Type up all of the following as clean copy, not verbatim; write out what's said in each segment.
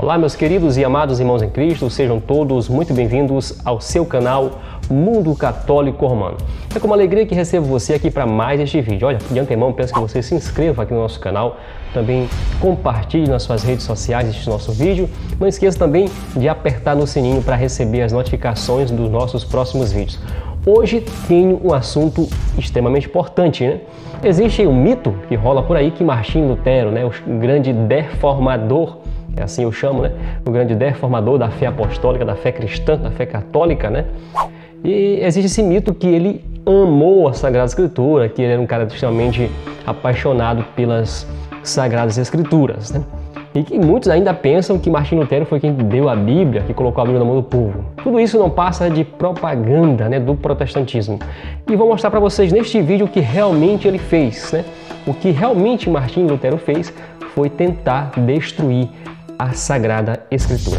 Olá, meus queridos e amados irmãos em Cristo, sejam todos muito bem-vindos ao seu canal Mundo Católico Romano. É com uma alegria que recebo você aqui para mais este vídeo. Olha, de antemão peço que você se inscreva aqui no nosso canal, também compartilhe nas suas redes sociais este nosso vídeo. Não esqueça também de apertar no sininho para receber as notificações dos nossos próximos vídeos. Hoje tenho um assunto extremamente importante, né? Existe um mito que rola por aí que Martinho Lutero, né, o grande deformador, é assim eu chamo, né, o grande deformador da fé apostólica, da fé cristã, da fé católica, né? E existe esse mito que ele amou a Sagrada Escritura, que ele era um cara extremamente apaixonado pelas Sagradas Escrituras, né? E que muitos ainda pensam que Martinho Lutero foi quem deu a Bíblia, que colocou a Bíblia na mão do povo. Tudo isso não passa de propaganda, né, do protestantismo. E vou mostrar para vocês neste vídeo o que realmente ele fez, né? O que realmente Martinho Lutero fez foi tentar destruir a Sagrada Escritura.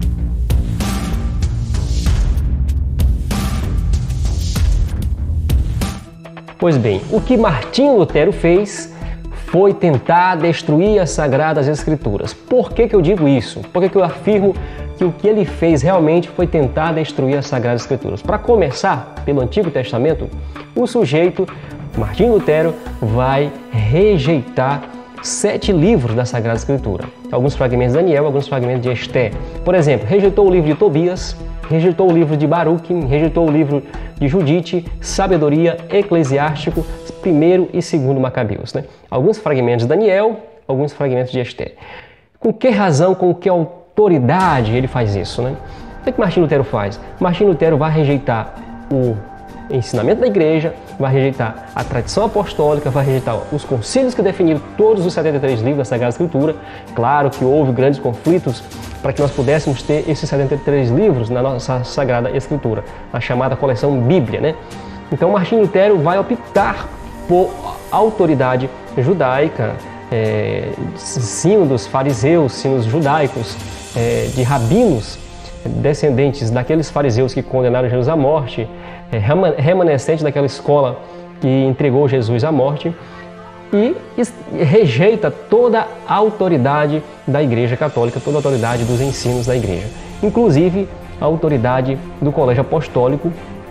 Pois bem, o que Martinho Lutero fez foi tentar destruir as Sagradas Escrituras. Por que eu digo isso? Por que eu afirmo que o que ele fez realmente foi tentar destruir as Sagradas Escrituras? Para começar, pelo Antigo Testamento, o sujeito, Martinho Lutero, vai rejeitar 7 livros da Sagrada Escritura. Alguns fragmentos de Daniel, alguns fragmentos de Esté. Por exemplo, rejeitou o livro de Tobias, rejeitou o livro de Baruque, rejeitou o livro de Judite, Sabedoria, Eclesiástico, 1º e 2º Macabeus, né? Alguns fragmentos de Daniel, alguns fragmentos de Esté. Com que razão, com que autoridade ele faz isso, né? O que Martinho Lutero faz? Martinho Lutero vai rejeitar o ensinamento da igreja, vai rejeitar a tradição apostólica, vai rejeitar os concílios que definiram todos os 73 livros da Sagrada Escritura. Claro que houve grandes conflitos para que nós pudéssemos ter esses 73 livros na nossa Sagrada Escritura, a chamada coleção Bíblia, né? Então Martinho Lutero vai optar por autoridade judaica, sínodos fariseus, sínodos judaicos, de rabinos descendentes daqueles fariseus que condenaram Jesus à morte, remanescente daquela escola que entregou Jesus à morte, e rejeita toda a autoridade da Igreja Católica, toda a autoridade dos ensinos da Igreja, inclusive a autoridade do Colégio Apostólico,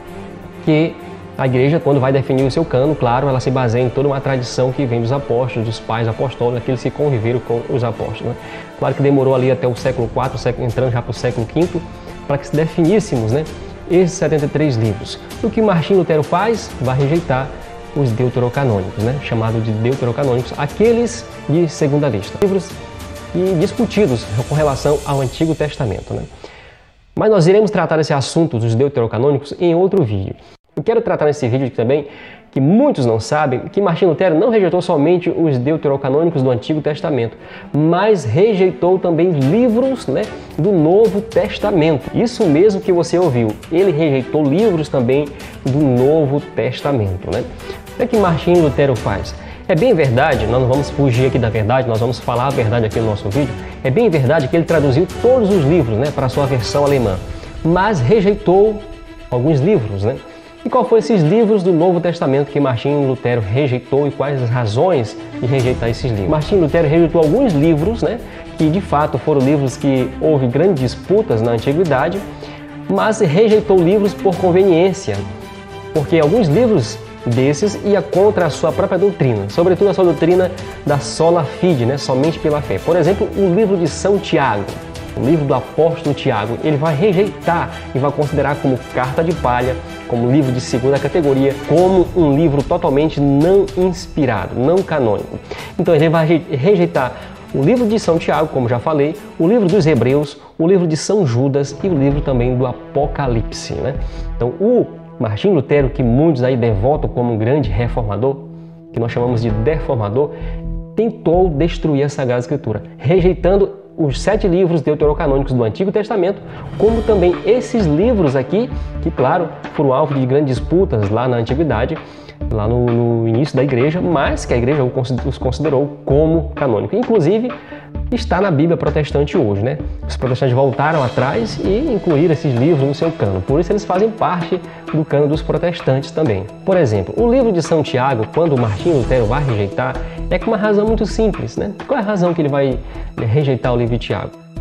que a Igreja, quando vai definir o seu cânon, claro, ela se baseia em toda uma tradição que vem dos apóstolos, dos pais apostólicos, aqueles que conviveram com os apóstolos, né? Claro que demorou ali até o século IV, entrando já para o século V, para que se definíssemos, né, esses 73 livros. O que Martinho Lutero faz? Vai rejeitar os deuterocanônicos, né, chamado de deuterocanônicos, aqueles de segunda lista. Livros discutidos com relação ao Antigo Testamento, né? Mas nós iremos tratar esse assunto dos deuterocanônicos em outro vídeo. Eu quero tratar nesse vídeo aqui também que muitos não sabem que Martinho Lutero não rejeitou somente os deuterocanônicos do Antigo Testamento, mas rejeitou também livros, né, do Novo Testamento. Isso mesmo que você ouviu, ele rejeitou livros também do Novo Testamento, né? O que Martinho Lutero faz? É bem verdade, nós não vamos fugir aqui da verdade, nós vamos falar a verdade aqui no nosso vídeo. É bem verdade que ele traduziu todos os livros, né, para a sua versão alemã, mas rejeitou alguns livros, né? E qual foram esses livros do Novo Testamento que Martinho Lutero rejeitou e quais as razões de rejeitar esses livros? Martinho Lutero rejeitou alguns livros, né, que de fato foram livros que houve grandes disputas na Antiguidade, mas rejeitou livros por conveniência, porque alguns livros desses ia contra a sua própria doutrina, sobretudo a sua doutrina da sola fide, né, somente pela fé. Por exemplo, o livro de São Tiago, o livro do apóstolo Tiago, ele vai rejeitar e vai considerar como carta de palha, como livro de segunda categoria, como um livro totalmente não inspirado, não canônico. Então ele vai rejeitar o livro de São Tiago, como já falei, o livro dos Hebreus, o livro de São Judas e o livro também do Apocalipse, né? Então o Martinho Lutero, que muitos aí devotam como um grande reformador, que nós chamamos de deformador, tentou destruir a Sagrada Escritura, rejeitando os 7 livros deuterocanônicos do Antigo Testamento, como também esses livros aqui, que claro, foram alvo de grandes disputas lá na Antiguidade, lá no início da Igreja, mas que a Igreja os considerou como canônicos. Inclusive, está na Bíblia protestante hoje, né? Os protestantes voltaram atrás e incluíram esses livros no seu cânon. Por isso eles fazem parte do cânon dos protestantes também. Por exemplo, o livro de São Tiago, quando Martinho Lutero vai rejeitar, é com uma razão muito simples, né? Qual é a razão que ele vai rejeitar o livro de Tiago?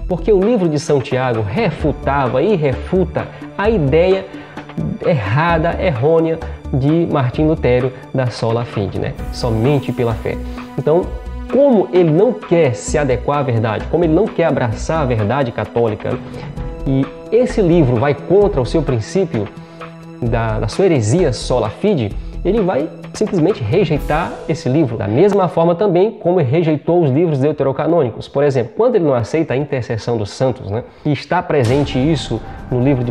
Porque o livro de São Tiago refutava e refuta a ideia errada, errônea de Martim Lutero da sola fide, né? Somente pela fé. Então, como ele não quer se adequar à verdade, como ele não quer abraçar a verdade católica, e esse livro vai contra o seu princípio da sua heresia sola fide, ele vai simplesmente rejeitar esse livro. Da mesma forma também como ele rejeitou os livros deuterocanônicos. Por exemplo, quando ele não aceita a intercessão dos santos, né? E está presente isso no livro de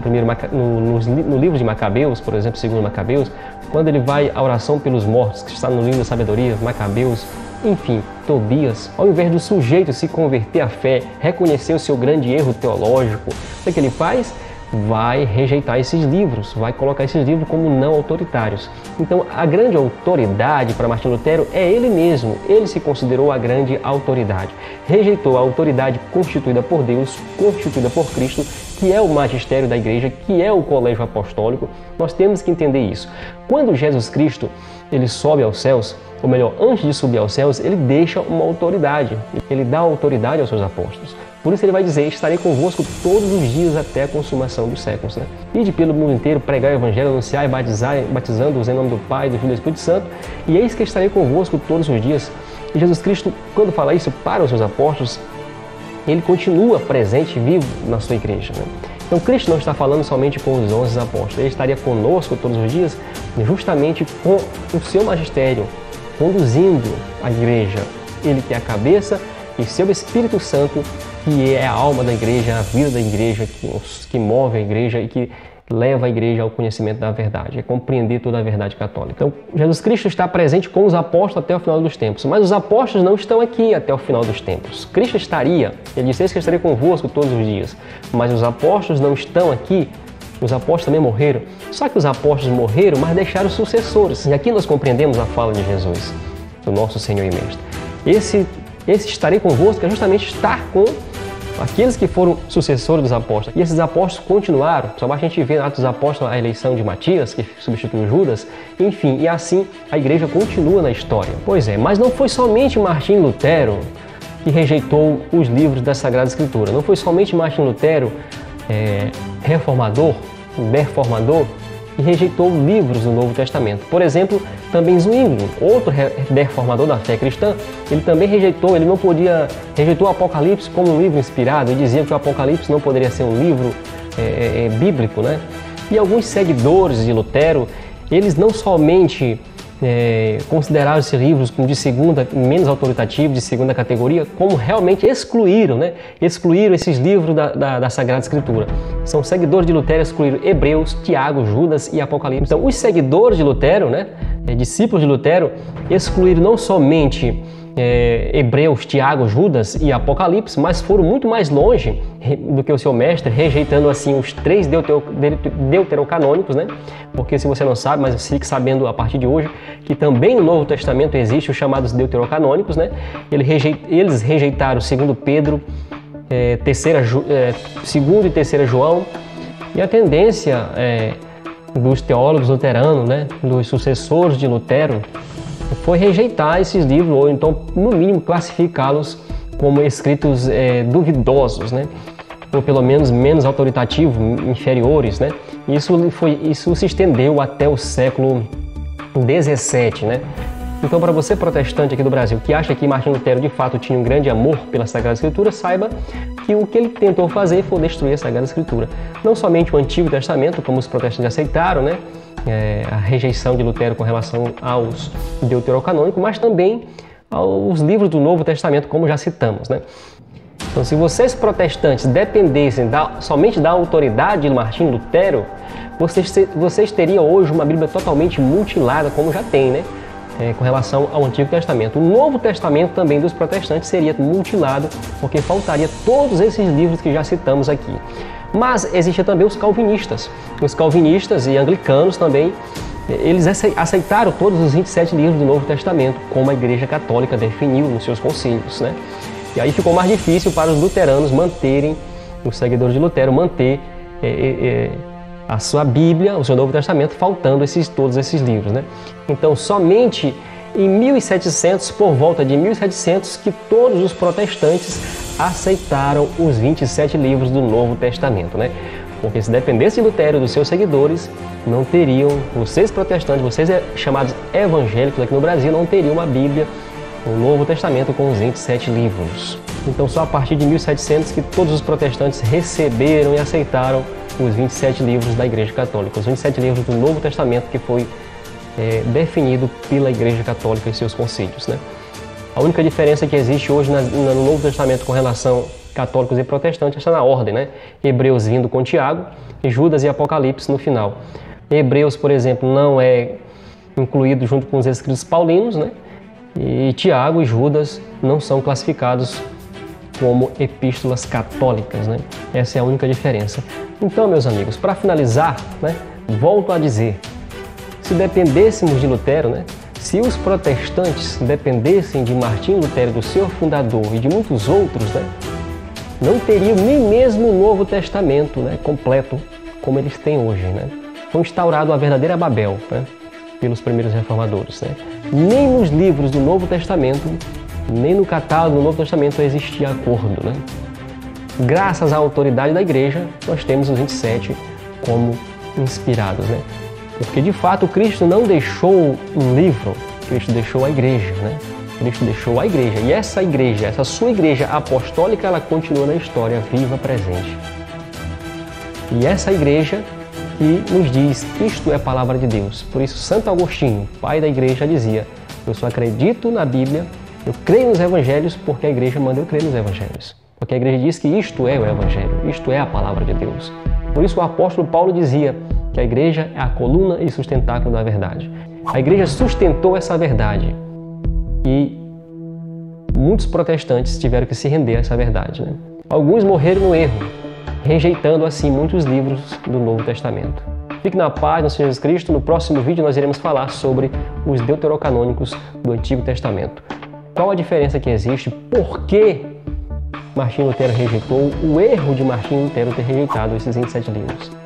no livro de Macabeus, por exemplo, segundo Macabeus, quando ele vai à oração pelos mortos, que está no livro da sabedoria, Macabeus, enfim, Tobias, ao invés do sujeito se converter à fé, reconhecer o seu grande erro teológico, o que ele faz? Vai rejeitar esses livros, vai colocar esses livros como não autoritários. Então, a grande autoridade para Martim Lutero é ele mesmo. Ele se considerou a grande autoridade. Rejeitou a autoridade constituída por Deus, constituída por Cristo, que é o magistério da igreja, que é o colégio apostólico. Nós temos que entender isso. Quando Jesus Cristo ele sobe aos céus, ou melhor, antes de subir aos céus, ele deixa uma autoridade. Ele dá autoridade aos seus apóstolos. Por isso ele vai dizer, estarei convosco todos os dias até a consumação dos séculos. Né? Ide pelo mundo inteiro, pregar o evangelho, anunciar e batizando-os em nome do Pai, do Filho e do Espírito Santo, e eis que estarei convosco todos os dias. E Jesus Cristo, quando fala isso para os seus apóstolos, ele continua presente e vivo na sua igreja. Né? Então Cristo não está falando somente com os 11 apóstolos, ele estaria conosco todos os dias, justamente com o seu magistério, conduzindo a igreja. Ele que é a cabeça e seu Espírito Santo, que é a alma da igreja, a vida da igreja, que move a igreja e que leva a igreja ao conhecimento da verdade, é compreender toda a verdade católica. Então, Jesus Cristo está presente com os apóstolos até o final dos tempos, mas os apóstolos não estão aqui até o final dos tempos. Cristo estaria, ele disse que estaria convosco todos os dias, mas os apóstolos não estão aqui. Os apóstolos também morreram, só que os apóstolos morreram, mas deixaram sucessores. E aqui nós compreendemos a fala de Jesus, do nosso Senhor e Mestre. Esse estarei convosco é justamente estar com aqueles que foram sucessores dos apóstolos. E esses apóstolos continuaram. Só basta a gente ver na Atos dos Apóstolos a eleição de Matias, que substituiu Judas. Enfim, e assim a igreja continua na história. Pois é, mas não foi somente Martim Lutero que rejeitou os livros da Sagrada Escritura. Não foi somente Martim Lutero, reformador, que rejeitou livros do Novo Testamento. Por exemplo, também Zwingli, outro reformador da fé cristã, ele também rejeitou o Apocalipse como um livro inspirado e dizia que o Apocalipse não poderia ser um livro bíblico, né? E alguns seguidores de Lutero, eles não somente consideraram esses livros como de segunda, menos autoritativo, de segunda categoria, como realmente excluíram, né? Excluíram esses livros da Sagrada Escritura. São seguidores de Lutero, excluíram Hebreus, Tiago, Judas e Apocalipse. Então, os seguidores de Lutero, né? Discípulos de Lutero, excluíram não somente Hebreus, Tiago, Judas e Apocalipse, mas foram muito mais longe do que o seu mestre, rejeitando assim os 3 deuterocanônicos, né? Porque se você não sabe, mas fique sabendo a partir de hoje, que também no Novo Testamento existe os chamados deuterocanônicos, né? Eles rejeitaram 2 Pedro, 2 e 3 João, e a tendência dos teólogos luteranos, né? Dos sucessores de Lutero, foi rejeitar esses livros, ou então, no mínimo, classificá-los como escritos duvidosos, né? Ou pelo menos menos autoritativos, inferiores, né? Isso se estendeu até o século XVII, né? Então, para você protestante aqui do Brasil, que acha que Martim Lutero de fato tinha um grande amor pela Sagrada Escritura, saiba que o que ele tentou fazer foi destruir a Sagrada Escritura. Não somente o Antigo Testamento, como os protestantes aceitaram, né? A rejeição de Lutero com relação aos deuterocanônicos, mas também aos livros do Novo Testamento, como já citamos, né? Então, se protestantes dependessem somente da autoridade de Martim Lutero, vocês teriam hoje uma Bíblia totalmente mutilada, como já tem, né? Com relação ao Antigo Testamento. O Novo Testamento também dos protestantes seria mutilado, porque faltaria todos esses livros que já citamos aqui. Mas existem também os calvinistas. Os calvinistas e anglicanos também, eles aceitaram todos os 27 livros do Novo Testamento, como a Igreja Católica definiu nos seus concílios, né? E aí ficou mais difícil para os luteranos manterem, os seguidores de Lutero, manter a sua Bíblia, o seu Novo Testamento, faltando todos esses livros, né? Então, somente em 1700, por volta de 1700, que todos os protestantes aceitaram os 27 livros do Novo Testamento, né? Porque se dependesse de Lutero e dos seus seguidores, não teriam, vocês protestantes, vocês chamados evangélicos aqui no Brasil, não teriam uma Bíblia, um Novo Testamento com os 27 livros. Então só a partir de 1700 que todos os protestantes receberam e aceitaram os 27 livros da Igreja Católica, os 27 livros do Novo Testamento que foi definido pela Igreja Católica e seus concílios, né? A única diferença que existe hoje no Novo Testamento com relação católicos e protestantes está na ordem, né? Hebreus vindo com Tiago, e Judas e Apocalipse no final. Hebreus, por exemplo, não é incluído junto com os escritos paulinos, né? E Tiago e Judas não são classificados como epístolas católicas, né? Essa é a única diferença. Então, meus amigos, para finalizar, né, volto a dizer, se dependêssemos de Lutero, né, se os protestantes dependessem de Martinho Lutero, do seu fundador e de muitos outros, né, não teriam nem mesmo o Novo Testamento, né, completo como eles têm hoje, né? Foi instaurado a verdadeira Babel, né, pelos primeiros reformadores, né? Nem nos livros do Novo Testamento, nem no catálogo do Novo Testamento existia acordo, né? Graças à autoridade da Igreja, nós temos os 27 como inspirados, né? Porque de fato Cristo não deixou um livro, Cristo deixou a Igreja, né? Cristo deixou a Igreja, e essa Igreja, essa sua Igreja apostólica, ela continua na história, viva, presente. E essa Igreja que nos diz, isto é a palavra de Deus. Por isso Santo Agostinho, pai da Igreja, dizia, eu só acredito na Bíblia, eu creio nos Evangelhos porque a Igreja manda eu crer nos Evangelhos. Porque a Igreja diz que isto é o Evangelho, isto é a palavra de Deus. Por isso o apóstolo Paulo dizia que a Igreja é a coluna e sustentáculo da verdade. A Igreja sustentou essa verdade e muitos protestantes tiveram que se render a essa verdade, né? Alguns morreram no erro, rejeitando assim muitos livros do Novo Testamento. Fique na paz do Senhor Jesus Cristo. No próximo vídeo nós iremos falar sobre os deuterocanônicos do Antigo Testamento. Qual a diferença que existe? Por que Martinho Lutero rejeitou? O erro de Martinho Lutero ter rejeitado esses 27 livros.